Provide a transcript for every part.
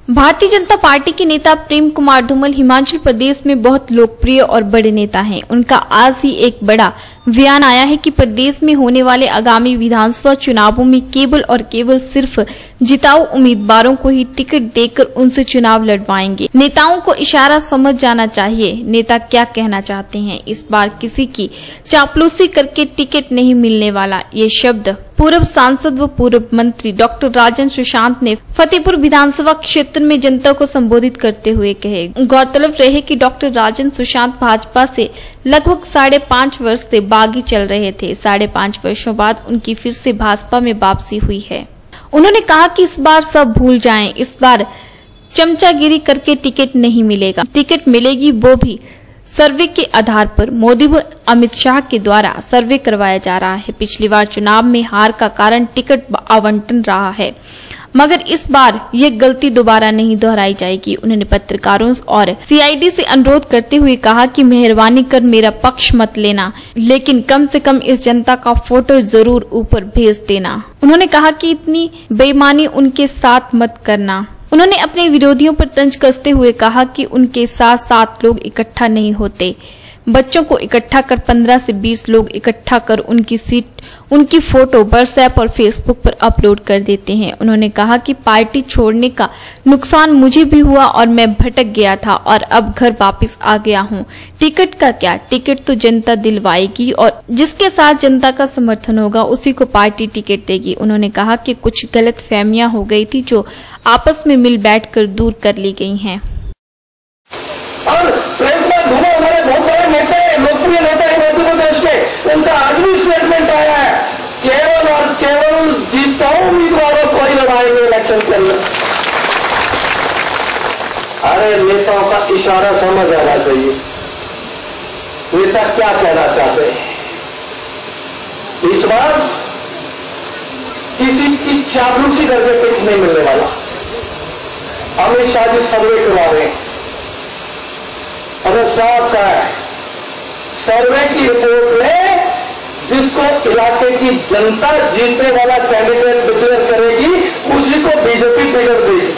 Bharatiya Janata party के नेता प्रेम कुमार धूमल हिमाचल प्रदेश में बहुत लोकप्रिय और बड़े नेता हैं। उनका आज ही एक बड़ा बयान आया है कि प्रदेश में होने वाले आगामी विधानसभा चुनावों में केवल और केवल सिर्फ जिताऊ उम्मीदवारों को ही टिकट देकर उनसे चुनाव लड़वाएंगे। नेताओं को इशारा समझ जाना चाहिए नेता क्या कहना चाहते हैं। इस बार किसी की चापलूसी करके टिकट नहीं मिलने वाला। ये शब्द पूर्व सांसद व पूर्व मंत्री डॉक्टर राजन सुशांत ने फतेहपुर विधानसभा क्षेत्र में जनता को संबोधित करते हुए कहे। गौरतलब रहे कि डॉक्टर राजन सुशांत भाजपा से लगभग 5.5 वर्ष से बागी चल रहे थे। 5.5 वर्षों बाद उनकी फिर से भाजपा में वापसी हुई है। उन्होंने कहा कि इस बार सब भूल जाएं, इस बार चमचागिरी करके टिकट नहीं मिलेगा। टिकट मिलेगी वो भी सर्वे के आधार पर। मोदी व अमित शाह के द्वारा सर्वे करवाया जा रहा है। पिछली बार चुनाव में हार का कारण टिकट आवंटन रहा है, मगर इस बार ये गलती दोबारा नहीं दोहराई जाएगी। उन्होंने पत्रकारों और सीआईडी से अनुरोध करते हुए कहा कि मेहरबानी कर मेरा पक्ष मत लेना, लेकिन कम से कम इस जनता का फोटो जरूर ऊपर भेज देना। उन्होंने कहा कि इतनी बेईमानी उनके साथ मत करना। उन्होंने अपने विरोधियों पर तंज कसते हुए कहा कि उनके साथ 7 लोग इकट्ठा नहीं होते। बच्चों को इकट्ठा कर 15 से 20 लोग इकट्ठा कर उनकी सीट, उनकी फोटो व्हाट्सएप और फेसबुक पर अपलोड कर देते हैं। उन्होंने कहा कि पार्टी छोड़ने का नुकसान मुझे भी हुआ और मैं भटक गया था और अब घर वापस आ गया हूं। टिकट का क्या, टिकट तो जनता दिलवाएगी और जिसके साथ जनता का समर्थन होगा उसी को पार्टी टिकट देगी। उन्होंने कहा कि कुछ गलतफहमियां हो गई थी जो आपस में मिल बैठकर दूर कर ली गई हैं। हमारे बहुत सारे नेता लोकप्रिय नेता है मध्य प्रदेश के, उनका आज भी स्टेटमेंट आया है, केवल और केवल जिताऊ उम्मीदवारों को ही लड़ाएंगे इलेक्शन के अंदर। अरे नेताओं का इशारा समझ आना चाहिए, नेता क्या कहना चाहते हैं। इस बार किसी की चापलूसी करके टिकट नहीं मिलने वाला। अमित शाह जी सर्वे करवा रहे हैं, अगर साफ का है सर्वे की रिपोर्ट में जिसको इलाके की जनता जीतने वाला कैंडिडेट डिक्लेयर करेगी उसी को बीजेपी टिकट देगी।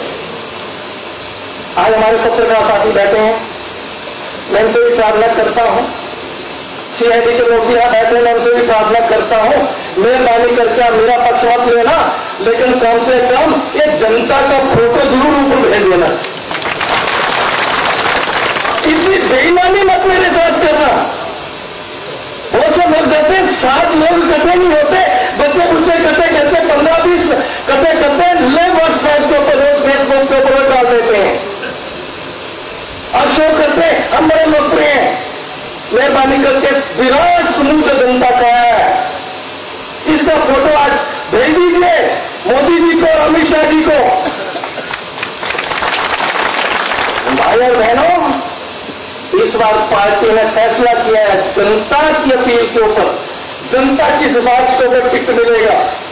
आज हमारे पत्रकार साथी बैठे हैं, मैं उनसे भी प्रार्थना करता हूं, सीआईडी के लोग भी यहां बैठे हैं, मैं उनसे भी प्रार्थना करता हूं, मेहरबानी करके मेरा पक्ष मत लेना, लेकिन कम से कम ये जनता का फोटो जरूर ऊपर भेज देना। इतनी बेईमानी मत मेरे साथ करना। बहुत से लोग कहते 7 लोग इकट्ठे नहीं होते, बच्चे मुझसे इकट्ठे कहते 15-20 इकट्ठे करते ले व्हाट्सएप के ऊपर, फेसबुक के ऊपर डाल देते हैं और शो करते हम बड़े लोकप्रिय हैं। मेहरबानी करके विराट समूह जनता का है, इसका फोटो आज भेज दीजिए मोदी जी को और अमित शाह जी को। भाई और बहनों, इस बार पार्टी ने फैसला किया है जनता की अपील के ऊपर, जनता की सिफारिश के ऊपर टिकट मिलेगा।